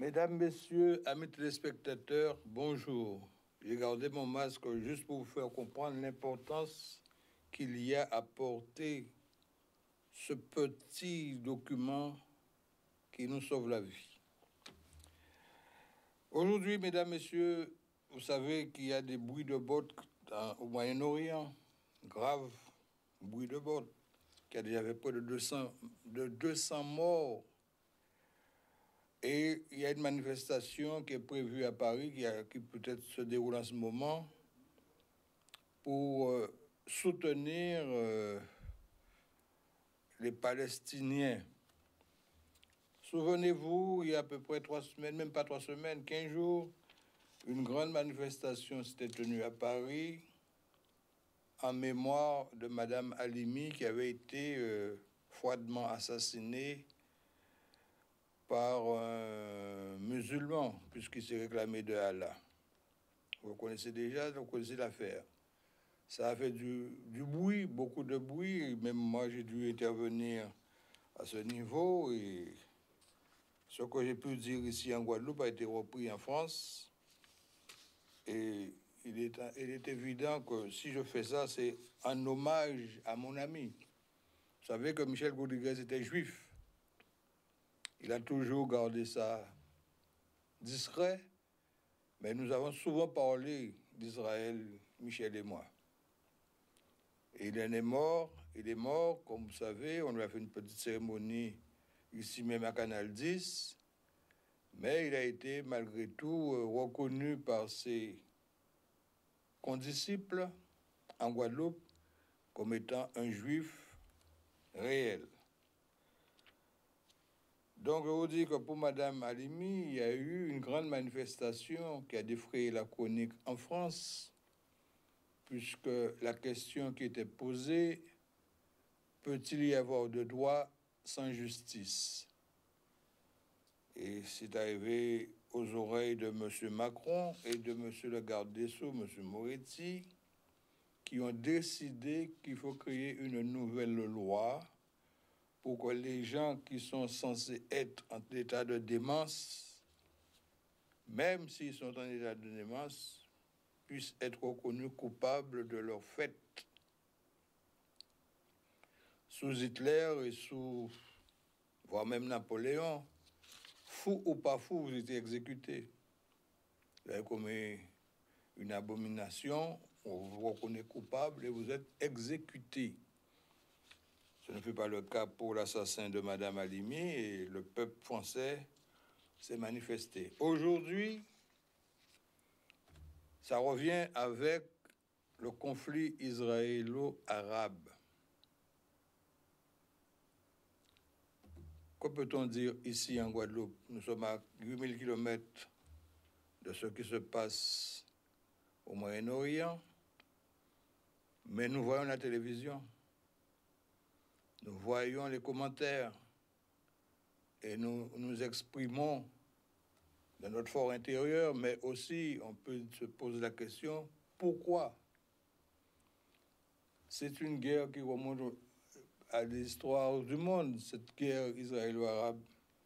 Mesdames, Messieurs, amis téléspectateurs, bonjour. J'ai gardé mon masque juste pour vous faire comprendre l'importance qu'il y a à porter ce petit document qui nous sauve la vie. Aujourd'hui, mesdames, messieurs, vous savez qu'il y a des bruits de bottes au Moyen-Orient, graves bruits de bottes, qui a déjà fait près de 200 morts. Et il y a une manifestation qui est prévue à Paris, qui peut-être se déroule en ce moment, pour soutenir les Palestiniens. Souvenez-vous, il y a à peu près 3 semaines, même pas 3 semaines, 15 jours, une grande manifestation s'était tenue à Paris en mémoire de Madame Halimi qui avait été froidement assassinée par un musulman, puisqu'il s'est réclamé de Allah. Vous connaissez déjà, vous connaissez l'affaire. Ça a fait du bruit, beaucoup de bruit. Même moi, j'ai dû intervenir à ce niveau. Et ce que j'ai pu dire ici en Guadeloupe a été repris en France. Et il est évident que si je fais ça, c'est en hommage à mon ami. Vous savez que Michel Rodriguez était juif. Il a toujours gardé ça discret, mais nous avons souvent parlé d'Israël, Michel et moi. Et il est mort, comme vous savez, on lui a fait une petite cérémonie ici même à Canal 10, mais il a été malgré tout reconnu par ses condisciples en Guadeloupe comme étant un juif réel. Donc, je vous dis que pour Madame Halimi, il y a eu une grande manifestation qui a défrayé la chronique en France, puisque la question qui était posée, peut-il y avoir de droit sans justice? Et c'est arrivé aux oreilles de M. Macron et de M. le garde des Sceaux, M. Moretti, qui ont décidé qu'il faut créer une nouvelle loi pour que les gens qui sont censés être en état de démence, même s'ils sont en état de démence, puissent être reconnus coupables de leurs faits. Sous Hitler et voire même Napoléon, fou ou pas fou, vous étiez exécuté. Vous avez commis une abomination, on vous reconnaît coupable et vous êtes exécuté. Ce ne fut pas le cas pour l'assassin de Madame Halimi et le peuple français s'est manifesté. Aujourd'hui, ça revient avec le conflit israélo-arabe. Que peut-on dire ici en Guadeloupe? Nous sommes à 8000 km de ce qui se passe au Moyen-Orient, mais nous voyons la télévision, nous voyons les commentaires et nous nous exprimons dans notre fort intérieur, mais aussi on peut se poser la question, pourquoi? C'est une guerre qui remonte à l'histoire du monde, cette guerre israélo-arabe.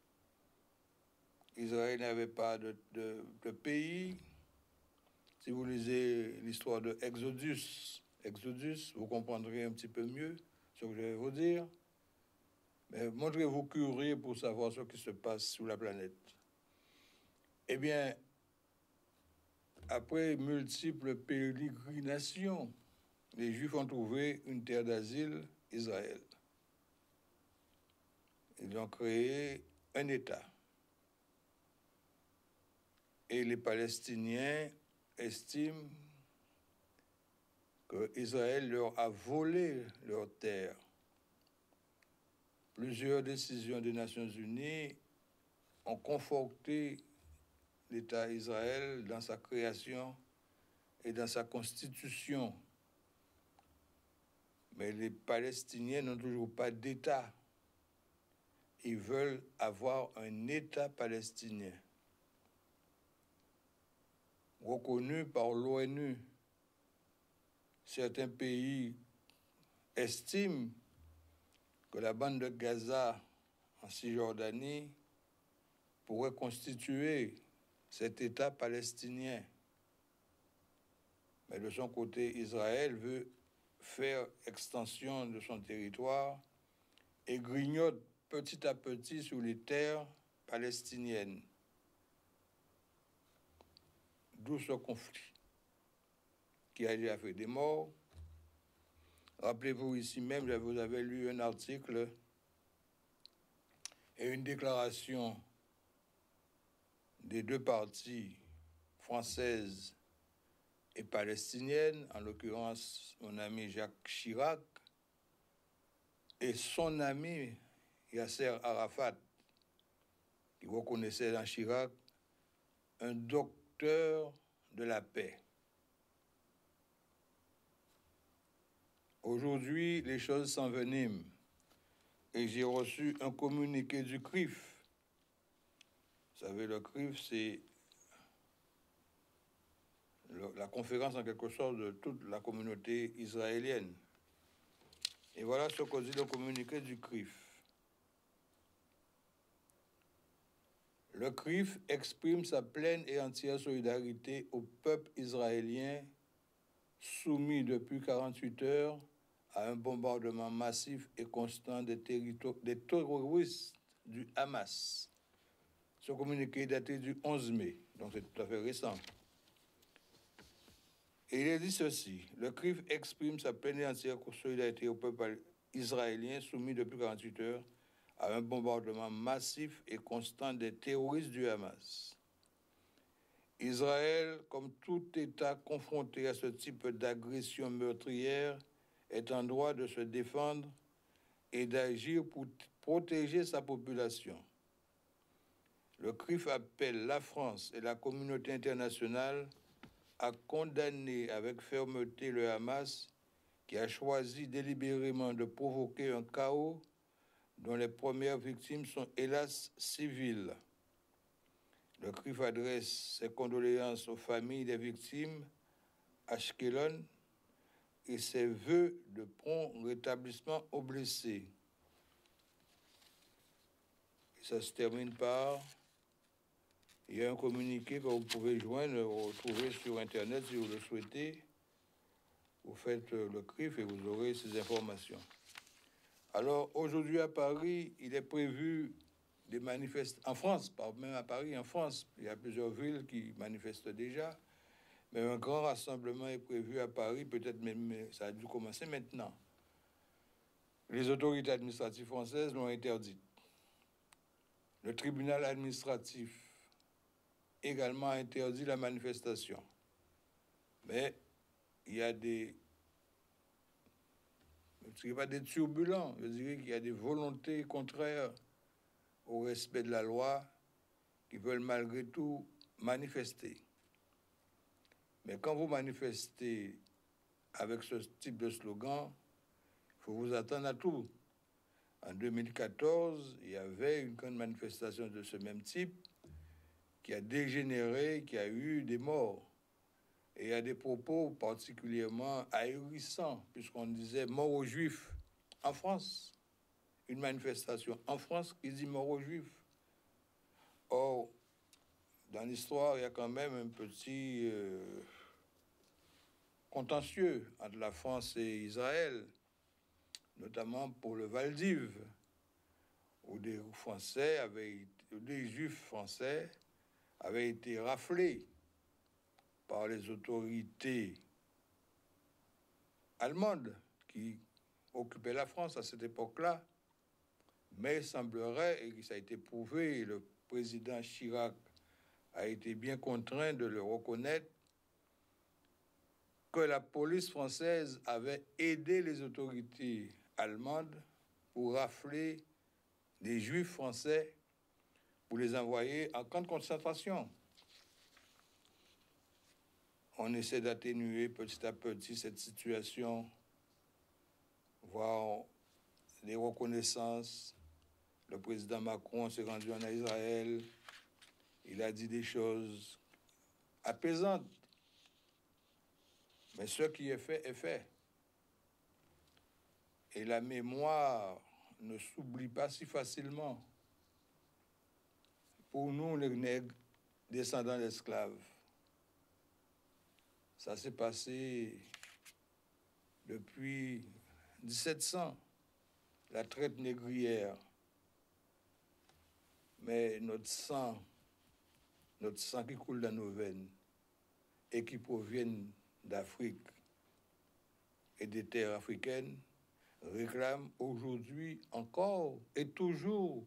Israël n'avait pas de pays. Si vous lisez l'histoire de Exodus, vous comprendrez un petit peu mieux ce que je vais vous dire. Mais montrez-vous curieux pour savoir ce qui se passe sur la planète. Eh bien, après multiples pérégrinations, les Juifs ont trouvé une terre d'asile, Israël. Ils ont créé un État. Et les Palestiniens estiment que Israël leur a volé leur terre. Plusieurs décisions des Nations Unies ont conforté l'État Israël dans sa création et dans sa constitution. Mais les Palestiniens n'ont toujours pas d'État. Ils veulent avoir un État palestinien reconnu par l'ONU. Certains pays estiment que la bande de Gaza en Cisjordanie pour reconstituer cet État palestinien. Mais de son côté, Israël veut faire extension de son territoire et grignote petit à petit sur les terres palestiniennes. D'où ce conflit qui a déjà fait des morts. Rappelez-vous, ici même, vous avez lu un article et une déclaration des deux parties françaises et palestinienne, en l'occurrence mon ami Jacques Chirac et son ami Yasser Arafat, qui reconnaissait dans Chirac un docteur de la paix. Aujourd'hui, les choses s'enveniment et j'ai reçu un communiqué du CRIF. Vous savez, le CRIF, c'est la conférence en quelque sorte de toute la communauté israélienne. Et voilà ce que dit le communiqué du CRIF. Le CRIF exprime sa pleine et entière solidarité au peuple israélien soumis depuis 48 heures à un bombardement massif et constant des terroristes du Hamas. Ce communiqué est daté du 11 mai, donc c'est tout à fait récent. Et il est dit ceci: le CRIF exprime sa pleine et entière solidarité au peuple israélien soumis depuis 48 heures à un bombardement massif et constant des terroristes du Hamas. Israël, comme tout État confronté à ce type d'agression meurtrière, est en droit de se défendre et d'agir pour protéger sa population. Le CRIF appelle la France et la communauté internationale à condamner avec fermeté le Hamas qui a choisi délibérément de provoquer un chaos dont les premières victimes sont hélas civiles. Le CRIF adresse ses condoléances aux familles des victimes à Ashkelon et ses vœux de prompt rétablissement aux blessés. Et ça se termine par... Il y a un communiqué que vous pouvez retrouver sur Internet si vous le souhaitez. Vous faites le CRIF et vous aurez ces informations. Alors, aujourd'hui à Paris, il est prévu des manifestations. En France, pas même à Paris, en France, il y a plusieurs villes qui manifestent déjà. Mais un grand rassemblement est prévu à Paris, peut-être même ça a dû commencer maintenant. Les autorités administratives françaises l'ont interdit. Le tribunal administratif également interdit la manifestation. Mais il y a des... Je ne dirais pas des turbulents, je dirais qu'il y a des volontés contraires au respect de la loi qui veulent malgré tout manifester. Mais quand vous manifestez avec ce type de slogan, il faut vous attendre à tout. En 2014, il y avait une grande manifestation de ce même type qui a dégénéré, qui a eu des morts. Et il y a des propos particulièrement ahurissants, puisqu'on disait mort aux Juifs en France. Une manifestation en France qui dit mort aux Juifs. Or, dans l'histoire, il y a quand même un petit contentieux entre la France et Israël, notamment pour le Val d'Ive, où des Juifs français avaient été raflés par les autorités allemandes qui occupaient la France à cette époque-là. Mais il semblerait, et ça a été prouvé, le président Chirac a été bien contraint de le reconnaître, que la police française avait aidé les autorités allemandes pour rafler des Juifs français pour les envoyer en camp de concentration. On essaie d'atténuer petit à petit cette situation, voir les reconnaissances. Le président Macron s'est rendu en Israël, il a dit des choses apaisantes. Mais ce qui est fait est fait. Et la mémoire ne s'oublie pas si facilement. pour nous, les nègres, descendants d'esclaves. Ça s'est passé depuis 1700, la traite négrière. Mais notre sang qui coule dans nos veines et qui proviennent d'Afrique et des terres africaines réclame aujourd'hui encore et toujours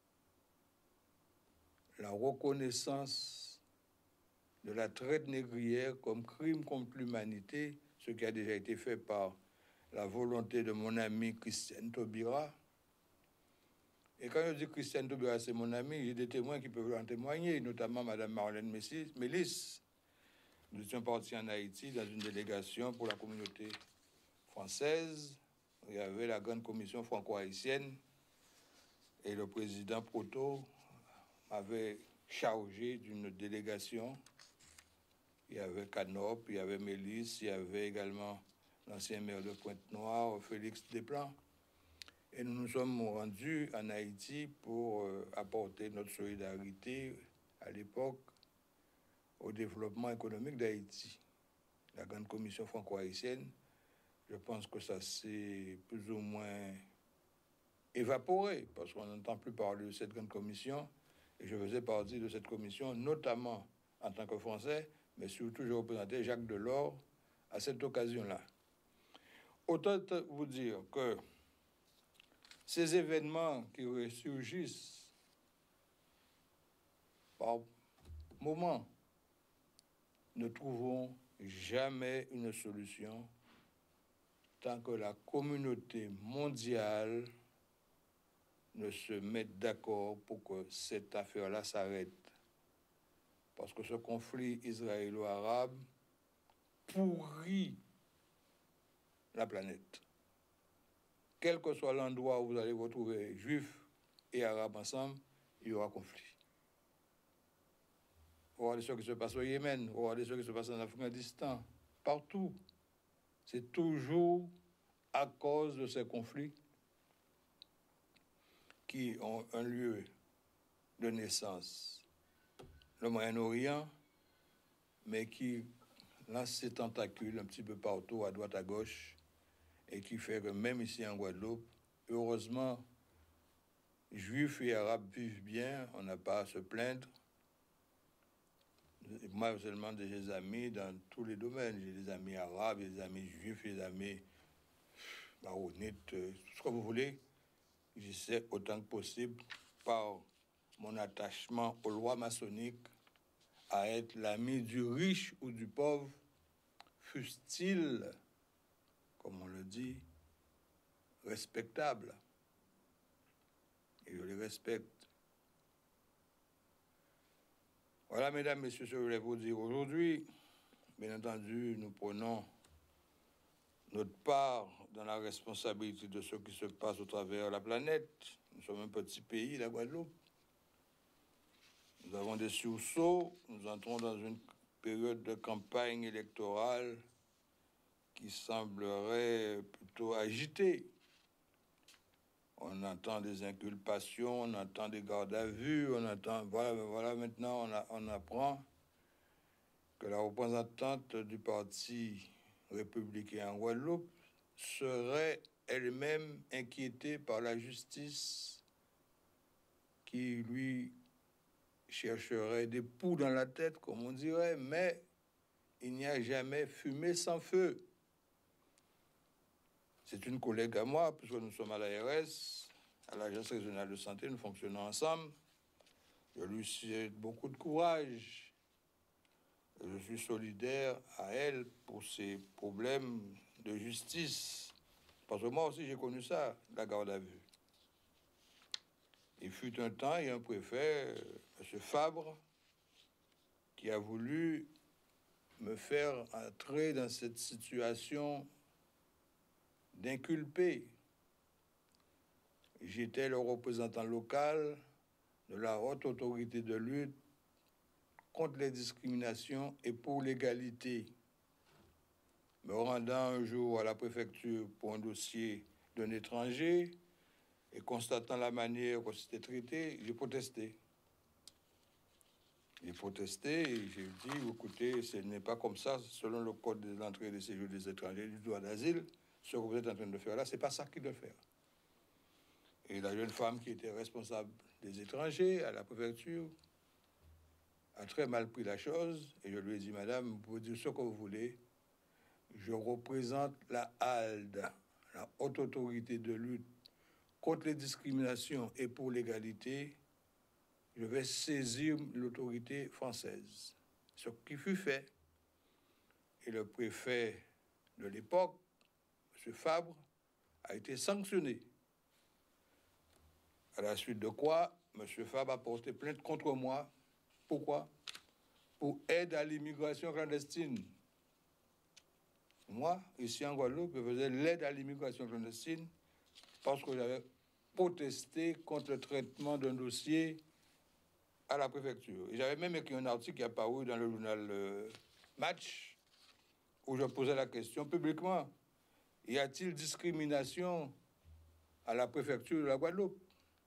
la reconnaissance de la traite négrière comme crime contre l'humanité, ce qui a déjà été fait par la volonté de mon ami Christiane Taubira. Et quand je dis Christiane Taubira, c'est mon ami, j'ai des témoins qui peuvent en témoigner, notamment Mme Marlène Mélis. Nous étions partis en Haïti dans une délégation pour la communauté française. Il y avait la grande commission franco-haïtienne et le président Proto m'avait chargé d'une délégation. Il y avait Canop, il y avait Mélis, il y avait également l'ancien maire de Pointe-Noire, Félix Desplan. Et nous nous sommes rendus en Haïti pour apporter notre solidarité à l'époque au développement économique d'Haïti. La grande commission franco-haïtienne, je pense que ça s'est plus ou moins évaporé, parce qu'on n'entend plus parler de cette grande commission, et je faisais partie de cette commission, notamment en tant que Français, mais surtout je représentais Jacques Delors à cette occasion-là. Autant vous dire que ces événements qui ressurgissent par moments ne trouveront jamais une solution tant que la communauté mondiale ne se mette d'accord pour que cette affaire-là s'arrête. Parce que ce conflit israélo-arabe pourrit la planète. Quel que soit l'endroit où vous allez vous retrouver juifs et arabes ensemble, il y aura conflit. Regardez ce qui se passe au Yémen, regardez ce qui se passe en Afghanistan, partout. C'est toujours à cause de ces conflits qui ont un lieu de naissance, le Moyen-Orient, mais qui lance ses tentacules un petit peu partout, à droite, à gauche, et qui fait que même ici en Guadeloupe, heureusement, juifs et arabes vivent bien, on n'a pas à se plaindre. Moi, seulement des amis dans tous les domaines. J'ai des amis arabes, des amis juifs, des amis maronites, tout ce que vous voulez. J'essaie autant que possible, par mon attachement aux lois maçonniques, à être l'ami du riche ou du pauvre, fût-il, comme on le dit, respectable. Et je les respecte. Voilà, mesdames, messieurs, ce que je voulais vous dire aujourd'hui. Bien entendu, nous prenons notre part dans la responsabilité de ce qui se passe au travers de la planète. Nous sommes un petit pays, la Guadeloupe. Nous avons des sursauts. Nous entrons dans une période de campagne électorale qui semblerait plutôt agitée. On entend des inculpations, on entend des gardes à vue, on entend... Voilà, maintenant, on apprend que la représentante du parti républicain en Guadeloupe serait elle-même inquiétée par la justice qui lui chercherait des poux dans la tête, comme on dirait, mais il n'y a jamais fumée sans feu. C'est une collègue à moi, puisque nous sommes à l'ARS, à l'Agence régionale de santé, nous fonctionnons ensemble. Je lui souhaite beaucoup de courage. Je suis solidaire à elle pour ses problèmes de justice. Parce que moi aussi, j'ai connu ça, la garde à vue. Il fut un temps, il y a un préfet, M. Fabre, qui a voulu me faire entrer dans cette situation d'inculpé. J'étais le représentant local de la haute autorité de lutte contre les discriminations et pour l'égalité. Me rendant un jour à la préfecture pour un dossier d'un étranger et constatant la manière qu'on s'était traité, j'ai protesté. J'ai protesté et j'ai dit, écoutez, ce n'est pas comme ça, selon le code de l'entrée et des séjours des étrangers, du droit d'asile, ce que vous êtes en train de faire là, c'est pas ça qu'il doit faire. Et la jeune femme qui était responsable des étrangers à la préfecture a très mal pris la chose et je lui ai dit, madame, vous pouvez dire ce que vous voulez, je représente la HALD, la Haute Autorité de lutte contre les discriminations et pour l'égalité. Je vais saisir l'autorité française. Ce qui fut fait. Et le préfet de l'époque, M. Fabre, a été sanctionné. À la suite de quoi, M. Fabre a porté plainte contre moi. Pourquoi? Pour aide à l'immigration clandestine. Moi, ici en Guadeloupe, je faisais l'aide à l'immigration clandestine parce que j'avais protesté contre le traitement d'un dossier à la préfecture. Et j'avais même écrit un article qui est apparu dans le journal Match, où je posais la question publiquement, y a-t-il discrimination à la préfecture de la Guadeloupe?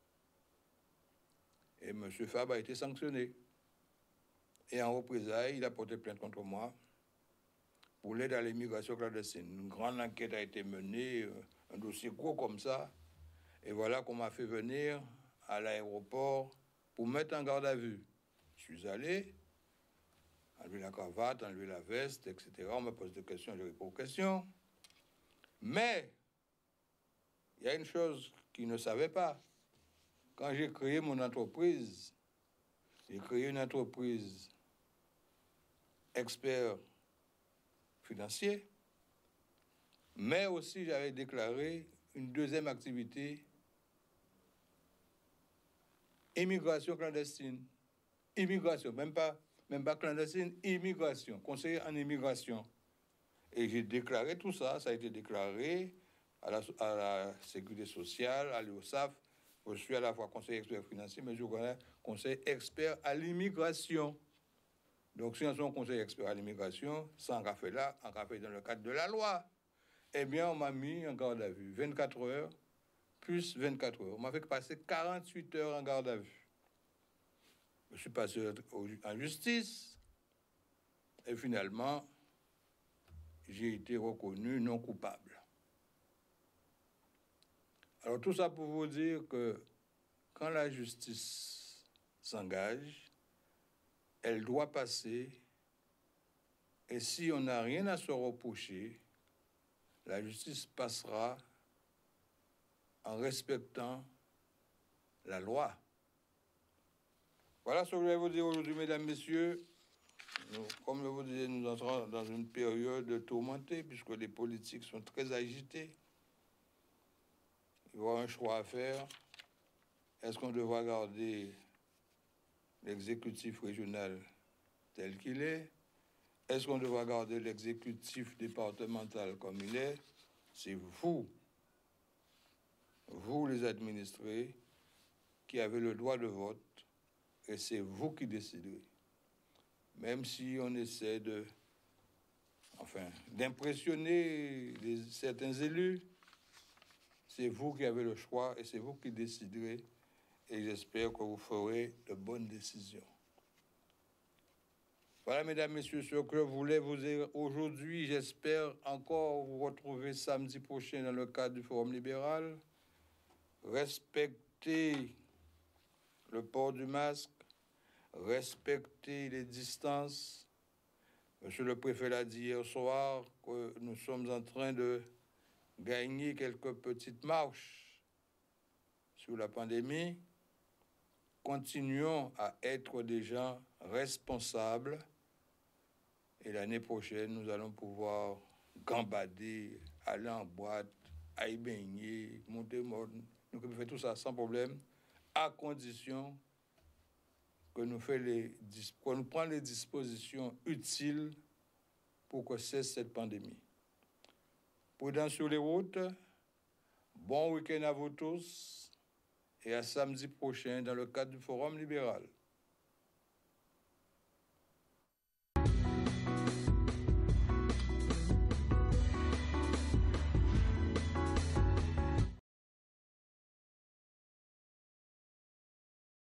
Et M. Fabre a été sanctionné. Et en représailles, il a porté plainte contre moi pour l'aide à l'immigration clandestine. Une grande enquête a été menée, un dossier gros comme ça. Et voilà qu'on m'a fait venir à l'aéroport pour mettre en garde à vue. Je suis allé, enlever la cravate, enlever la veste, etc. On me pose des questions, je réponds aux questions. Mais il y a une chose qu'ils ne savaient pas. Quand j'ai créé mon entreprise, j'ai créé une entreprise expert financier, mais aussi j'avais déclaré une deuxième activité, immigration clandestine. Immigration, même pas clandestine, immigration, conseiller en immigration. Et j'ai déclaré tout ça, ça a été déclaré à la Sécurité sociale, à l'URSSAF. Je suis à la fois conseiller expert financier, mais je connais conseiller expert à l'immigration. Donc, si on est conseiller expert à l'immigration, sans café là, en café dans le cadre de la loi, eh bien, on m'a mis en garde à vue 24 heures, plus 24 heures. On m'a fait passer 48 heures en garde à vue. Je suis passé en justice, et finalement, j'ai été reconnu non coupable. Alors tout ça pour vous dire que quand la justice s'engage, elle doit passer, et si on n'a rien à se reprocher, la justice passera en respectant la loi. Voilà ce que je vais vous dire aujourd'hui, mesdames, messieurs. Comme je vous disais, nous entrons dans une période tourmentée puisque les politiques sont très agités. Il y aura un choix à faire. Est-ce qu'on devra garder l'exécutif régional tel qu'il est? Est-ce qu'on devra garder l'exécutif départemental comme il est? C'est vous les administrés, qui avez le droit de vote, et c'est vous qui déciderez. Même si on essaie d'impressionner certains élus, c'est vous qui avez le choix et c'est vous qui déciderez. Et j'espère que vous ferez de bonnes décisions. Voilà, mesdames, messieurs, ce que je voulais vous dire aujourd'hui. J'espère encore vous retrouver samedi prochain dans le cadre du Forum libéral. Respectez le port du masque, respectez les distances. Monsieur le préfet l'a dit hier soir que nous sommes en train de gagner quelques petites marches sur la pandémie. Continuons à être des gens responsables et l'année prochaine, nous allons pouvoir gambader, aller en boîte, aller baigner, monter mode. Nous pouvons faire tout ça sans problème, à condition que nous prenions les dispositions utiles pour que cesse cette pandémie. Prudence sur les routes, bon week-end à vous tous et à samedi prochain dans le cadre du Forum libéral.